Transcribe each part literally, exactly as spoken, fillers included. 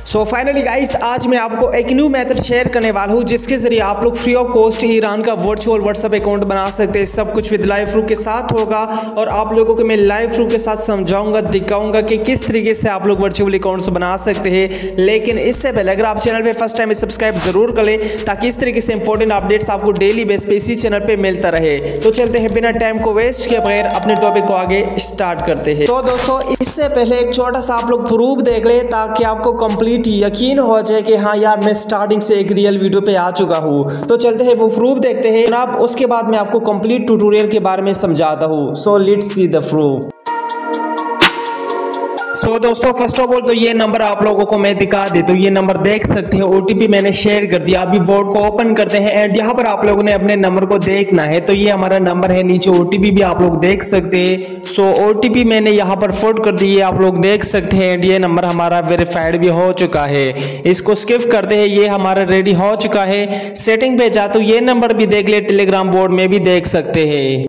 So finally guys, आज मैं आपको एक न्यू मेथड शेयर करने वाला हूँ जिसके जरिए आप लोग फ्री ऑफ कॉस्ट ईरान का वर्चुअल व्हाट्सएप अकाउंट बना सकते हैं। सब कुछ विद लाइव प्रूफ के साथ होगा और आप लोगों को मैं लाइव प्रूफ के साथ समझाऊंगा, दिखाऊंगा कि किस तरीके से आप लोग वर्चुअल अकाउंट्स बना सकते हैं। लेकिन इससे पहले अगर आप चैनल पे फर्स्ट टाइम सब्सक्राइब जरूर कर ले ताकि इस तरीके से इंपॉर्टेंट अपडेट्स आपको डेली बेस पे इसी चैनल पे मिलता रहे। तो चलते हैं बिना टाइम को वेस्ट किए बगैर अपने टॉपिक को आगे स्टार्ट करते हैं। तो दोस्तों, इससे पहले एक छोटा सा आप लोग प्रूफ देख ले ताकि आपको कंप्लीट यकीन हो जाए कि हाँ यार मैं स्टार्टिंग से एक रियल वीडियो पे आ चुका हूँ। तो चलते हैं वो प्रूफ देखते हैं जनाब, उसके बाद मैं आपको कंप्लीट ट्यूटोरियल के बारे में समझाता हूँ। So let's see the proof. So so, दोस्तों फर्स्ट ऑफ ऑल तो ये नंबर आप लोगों को मैं दिखा देता हूँ। ये नंबर देख सकते हैं, ओटीपी मैंने शेयर कर दिया। अभी बोर्ड को ओपन करते हैं एंड यहाँ पर आप लोगों ने अपने नंबर को देखना है। तो ये हमारा नंबर है, नीचे ओटीपी भी आप लोग देख सकते हैं। सो so, ओटीपी मैंने यहाँ पर फुट कर दी है, आप लोग देख सकते हैं। एंड ये नंबर हमारा वेरीफाइड भी हो चुका है। इसको स्किप करते हैं, ये हमारा रेडी हो चुका है। सेटिंग पे जाते हो, ये नंबर भी देख ले, टेलीग्राम बोर्ड में भी देख सकते हैं।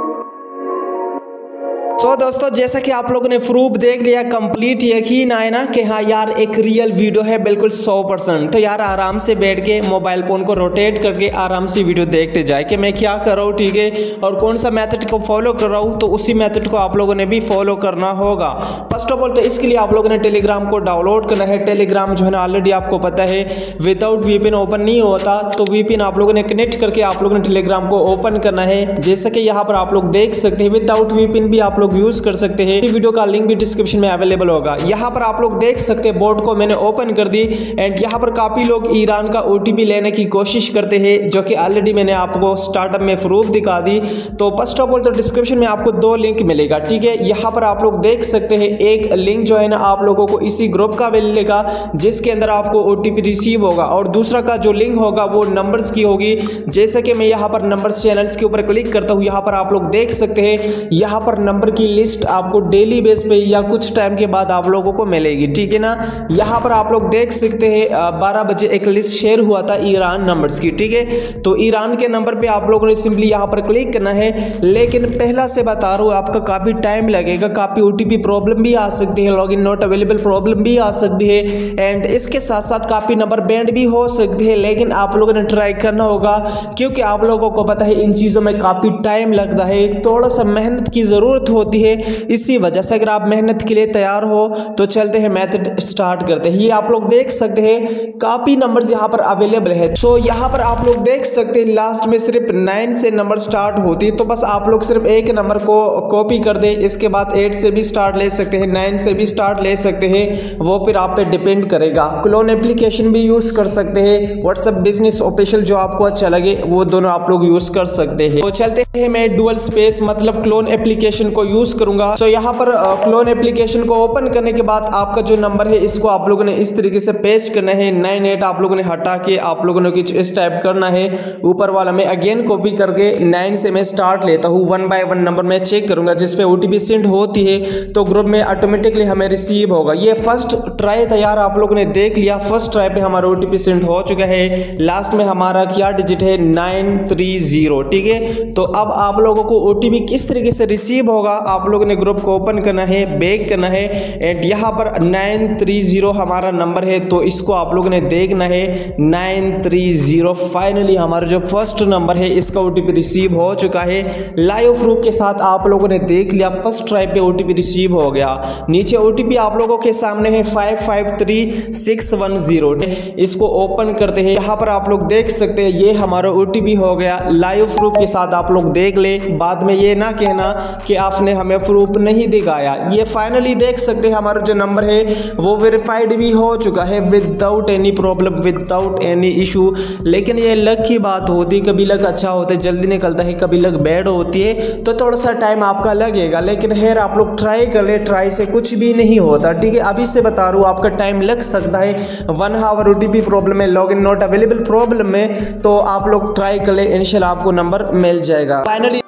तो दोस्तों जैसा कि आप लोगों ने प्रूफ देख लिया, कंप्लीट यकीन आए ना कि हाँ यार एक रियल वीडियो है बिल्कुल सौ परसेंट। तो यार आराम से बैठ के मोबाइल फोन को रोटेट करके आराम से वीडियो देखते जाए कि मैं क्या कर रहा हूँ, ठीक है, और कौन सा मेथड को फॉलो कर रहा हूँ। तो उसी मेथड को आप लोगों ने भी फॉलो करना होगा। फर्स्ट ऑफ ऑल तो इसके लिए आप लोगों ने टेलीग्राम को डाउनलोड करना है। टेलीग्राम जो है ना ऑलरेडी आपको पता है विदाउट वीपीएन ओपन नहीं होता। तो वीपीएन आप लोगों ने कनेक्ट करके आप लोगों ने टेलीग्राम को ओपन करना है। जैसे कि यहाँ पर आप लोग देख सकते हैं, विदाउट वीपीएन भी आप लोग यूज कर सकते हैं। वीडियो का लिंक भी डिस्क्रिप्शन में अवेलेबल होगा। यहाँ पर आप लोग देख सकते हैं, बोर्ड को मैंने ओपन कर दी एंड यहाँ पर काफी लोग ईरान का ओटीपी लेने की कोशिश करते हैं, जो कि ऑलरेडी मैंने आपको स्टार्टअप में प्रूफ दिखा दी। तो फर्स्ट ऑफ ऑल तो डिस्क्रिप्शन में आपको दो लिंक मिलेगा, ठीक है। यहाँ पर आप लोग देख सकते हैं, एक लिंक जो है ना आप लोगों को इसी ग्रुप का मिलेगा जिसके अंदर आपको ओटीपी रिसीव होगा, और दूसरा का जो लिंक होगा वो नंबर्स की होगी। जैसे कि मैं यहाँ पर नंबर्स चैनल्स के ऊपर क्लिक करता हूँ, यहाँ पर आप लोग देख सकते हैं, यहाँ पर नंबर की लिस्ट आपको डेली बेस पे या कुछ टाइम के बाद आप लोगों को मिलेगी, ठीक है ना। यहाँ पर आप लोग देख सकते हैं बारह बजे एक लिस्ट शेयर हुआ था ईरान नंबर्स की, ठीक है। तो ईरान के नंबर पे आप लोगों ने सिंपली यहाँ पर क्लिक करना है। लेकिन पहला से बता रहा हूँ, आपका काफी टाइम लगेगा, काफी ओटीपी प्रॉब्लम भी आ सकती है, लॉगिन नॉट अवेलेबल प्रॉब्लम भी आ सकती है, एंड इसके साथ साथ काफी नंबर बैंड भी हो सकती है। लेकिन आप लोगों ने ट्राई करना होगा क्योंकि आप लोगों को पता है इन चीजों में काफी टाइम लगता है, थोड़ा सा मेहनत की जरूरत होती है। इसी वजह से अगर आप मेहनत के लिए तैयार हो तो चलते हैं मेथड स्टार्ट करते हैं। ये आप लोग देख सकते हैं काफी नंबर्स यहाँ पर अवेलेबल है। सो यहाँ पर आप लोग देख सकते हैं लास्ट में सिर्फ नाइन से नंबर स्टार्ट होती है। तो बस आप लोग सिर्फ एक नंबर को कॉपी कर दे, इसके बाद एट से भी स्टार्ट ले सकते हैं, नाइन से भी स्टार्ट ले सकते हैं, वो फिर आप पे डिपेंड करेगा। क्लोन एप्लीकेशन भी यूज कर सकते हैं, व्हाट्सएप बिजनेस ऑफिशियल जो आपको अच्छा लगे वो दोनों आप लोग यूज कर सकते हैं। तो चलते हैं, मैं डुअल स्पेस मतलब क्लोन एप्लीकेशन को यूज करूंगा। सो यहाँ पर क्लोन एप्लीकेशन को ओपन करने के बाद आपका जो नंबर है इसको आप लोगों ने इस तरीके से पेस्ट करना है। नाइन एट आप लोगों ने हटा के आप लोगों ने कुछ इस टाइप करना है। ऊपर वाला मैं अगेन कॉपी करके नाइन से मैं स्टार्ट लेता हूँ, वन बाय वन नंबर मैं चेक करूंगा जिसपे ओटीपी सेंड होती है तो ग्रुप में ऑटोमेटिकली हमें रिसीव होगा। ये फर्स्ट ट्राई तैयार आप लोगों ने देख लिया, फर्स्ट ट्राई पे हमारा ओटीपी सेंड हो चुका है। लास्ट में हमारा क्या डिजिट है, नाइन थ्री जीरो, ठीक है। तो अब आप लोगों को ओटीपी किस तरीके से रिसीव होगा, आप लोगों ने ग्रुप को ओपन करना है, बैक करना है एंड यहाँ पर नाइन थ्री जीरो हमारा नंबर है तो इसको आप लोगों ने देखना है। नाइन थ्री जीरो फाइनली हमारा जो फर्स्ट नंबर है इसका ओटीपी रिसीव हो चुका है। लाइव प्रूफ के साथ आप लोगों ने देख लिया, फर्स्ट ट्राई पे ओटीपी रिसीव हो गया। नीचे ओटीपी आप लोगों के सामने है five five three six one zero. इसको ओपन करते हैं, यहाँ पर आप लोग देख सकते हैं ये हमारा ओटीपी हो गया। लाइव प्रूफ के साथ आप लोग देख ले, बाद में ये ना कहना कि आपने हमें प्रूफ नहीं दिखाया। ये फाइनली देख सकते हैं हमारा जो नंबर है वो वेरीफाइड भी हो चुका है without any problem, without any issue. लेकिन ये लक की बात होती है, कभी लक अच्छा होता है जल्दी निकलता है, कभी लक बैड होती है तो थोड़ा सा टाइम आपका लगेगा। लेकिन खैर आप लोग ट्राई कर ले, ट्राई से कुछ भी नहीं होता, ठीक है। अभी से बता रहा हूँ आपका टाइम लग सकता है, वन हावर ओटीपी प्रॉब्लम है, लॉगिन नॉट अवेलेबल प्रॉब्लम है, तो आप लोग ट्राई कर ले, इंशाल्लाह आपको नंबर मिल जाएगा। फाइनली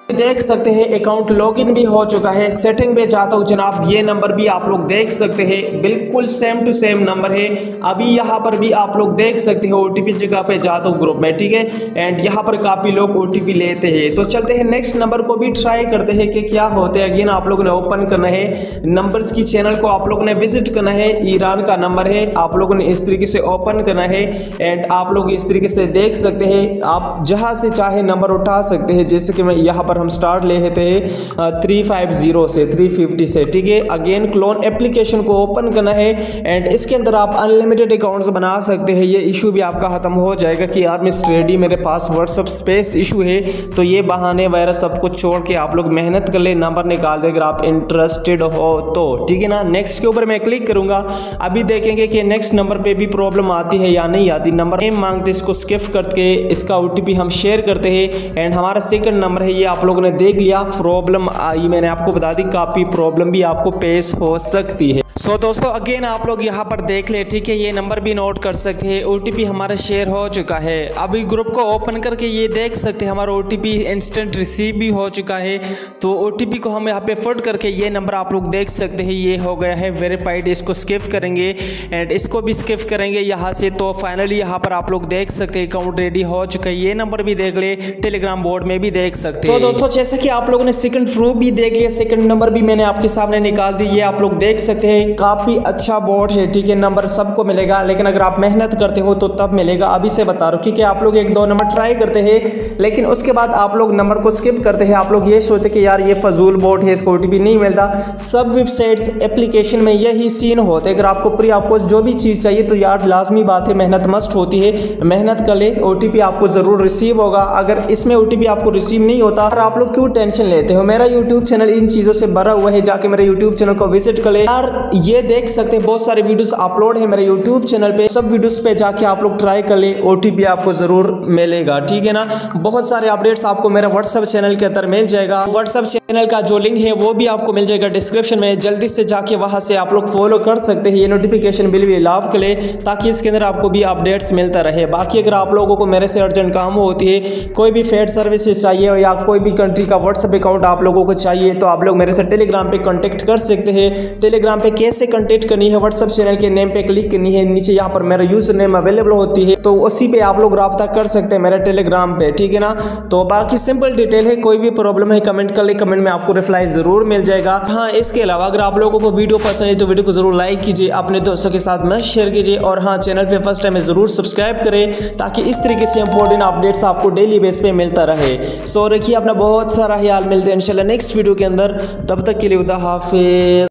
देख सकते हैं अकाउंट लॉगिन भी हो चुका है। सेटिंग पे जाता हूँ जनाब, ये नंबर भी आप लोग देख सकते हैं, बिल्कुल सेम टू सेम नंबर है। अभी यहाँ पर भी आप लोग देख सकते हो ओटीपी जगह पे जाता हूँ ग्रुप में, ठीक है। एंड यहाँ पर काफ़ी लोग ओटीपी लेते हैं। तो चलते हैं नेक्स्ट नंबर को भी ट्राई करते हैं कि क्या होते हैं। अगेन आप लोगों ने ओपन करना है नंबर्स की चैनल को, आप लोगों ने विजिट करना है। ईरान का नंबर है, आप लोगों ने इस तरीके से ओपन करना है। एंड आप लोग इस तरीके से देख सकते हैं, आप जहाँ से चाहे नंबर उठा सकते हैं। जैसे कि मैं यहाँ पर हम स्टार्ट ले लेते हैं थ्री फाइव जीरो से थ्री फिफ्टी से, ठीक है। अगेन क्लोन एप्लीकेशन को ओपन करना है एंड इसके अंदर आप अनलिमिटेड अकाउंट्स बना सकते हैं। ये इशू भी आपका खत्म हो जाएगा कि यार मिस रेडी मेरे पास व्हाट्सअप स्पेस इशू है। तो ये बहाने वगैरह सब कुछ छोड़ के आप लोग मेहनत कर ले, नंबर निकाल दे अगर आप इंटरेस्टेड हो तो, ठीक है ना। नेक्स्ट के ऊपर मैं क्लिक करूंगा, अभी देखेंगे कि नेक्स्ट नंबर पे भी प्रॉब्लम आती है या नहीं आती। नंबर नेम मांगते, इसको स्किप करके इसका ओटीपी हम शेयर करते हैं। एंड हमारा सेकंड नंबर है, ये आप लोगों ने देख लिया, प्रॉब्लम आई, मैंने आपको बता दी काफ़ी प्रॉब्लम भी आपको पेश हो सकती है। सो so, दोस्तों अगेन आप लोग यहाँ पर देख ले, ठीक है। ये नंबर भी नोट कर सकते हैं, ओटीपी हमारा शेयर हो चुका है। अभी ग्रुप को ओपन करके ये देख सकते हैं हमारा ओटीपी इंस्टेंट रिसीव भी हो चुका है। तो ओटीपी को हम यहाँ पे फुट करके ये नंबर आप लोग देख सकते हैं, ये हो गया है वेरीफाइड। इसको स्किप करेंगे एंड इसको भी स्किप करेंगे यहाँ से। तो फाइनली यहाँ पर आप लोग देख सकते हैं अकाउंट रेडी हो चुका है। ये नंबर भी देख ले, टेलीग्राम बोर्ड में भी देख सकते हैं। तो दोस्तों जैसे कि आप लोगों ने सेकंड प्रूफ भी देख लिया, सेकंड नंबर भी मैंने आपके सामने निकाल दी। ये आप लोग देख सकते हैं, काफी अच्छा बोर्ड है, ठीक है। नंबर सबको मिलेगा, लेकिन अगर आप मेहनत करते हो तो तब मिलेगा। अभी से बता रहा हूँ, ठीक है। आप लोग एक दो नंबर ट्राई करते हैं, लेकिन उसके बाद आप लोग नंबर को स्किप करते हैं। आप लोग ये सोचते कि यार ये फजूल बोर्ड है, इसको ओटीपी नहीं मिलता। सब वेबसाइट्स एप्लीकेशन में यही सीन होते हैं। अगर आपको प्री आपको जो भी चीज़ चाहिए तो यार लाजमी बात है, मेहनत मस्ट होती है, मेहनत कर ले, ओटीपी आपको जरूर रिसीव होगा। अगर इसमें ओटीपी आपको रिसीव नहीं होता और आप लोग क्यों टेंशन लेते हो। मेरा यूट्यूब चैनल इन चीज़ों से भरा हुआ है, जाके मेरे यूट्यूब चैनल को विजिट कर ले यार। ये देख सकते हैं बहुत सारे वीडियोस अपलोड है मेरे यूट्यूब चैनल पे, सब वीडियोस पे जाके आप लोग ट्राई कर ले, ओटीपी आपको जरूर मिलेगा, ठीक है ना। बहुत सारे अपडेट्स आपको मेरा व्हाट्सएप चैनल के अंदर मिल जाएगा। व्हाट्सएप चैनल का जो लिंक है वो भी आपको मिल जाएगा डिस्क्रिप्शन में। जल्दी से जाके वहां से आप लोग फॉलो कर सकते हैं। ये नोटिफिकेशन बिल भी लाभ कर ले ताकि इसके अंदर आपको भी अपडेट्स मिलता रहे। बाकी अगर आप लोगों को मेरे से अर्जेंट काम होती है, कोई भी फेड सर्विसेज चाहिए या कोई भी कंट्री का व्हाट्सएप अकाउंट आप लोगों को चाहिए, तो आप लोग मेरे से टेलीग्राम पे कॉन्टेक्ट कर सकते हैं। टेलीग्राम पे कैसे कॉन्टेक्ट करनी है, व्हाट्सएप चैनल के नेम पे क्लिक करनी है, नीचे यहाँ पर मेरा यूजर नेम अवेलेबल होती है, तो उसी पे आप लोग राब्ता कर सकते हैं मेरे टेलीग्राम पे, ठीक है ना। तो बाकी सिंपल डिटेल है, कोई भी प्रॉब्लम है कमेंट कर ले, कमेंट में आपको रिप्लाई जरूर मिल जाएगा। हाँ, इसके अलावा अगर आप लोगों को वीडियो पसंद है तो वीडियो को जरूर लाइक कीजिए, अपने दोस्तों के साथ में शेयर कीजिए। और हाँ, चैनल पे फर्स्ट टाइम जरूर सब्सक्राइब करें ताकि इस तरीके से इंपॉर्टेंट अपडेट्स आपको डेली बेस पे मिलता रहे। सो रखिए अपना बहुत सारा ख्याल, मिलते हैं इंशाल्लाह नेक्स्ट वीडियो के अंदर। तब तक के लिए खुदा हाफिज़।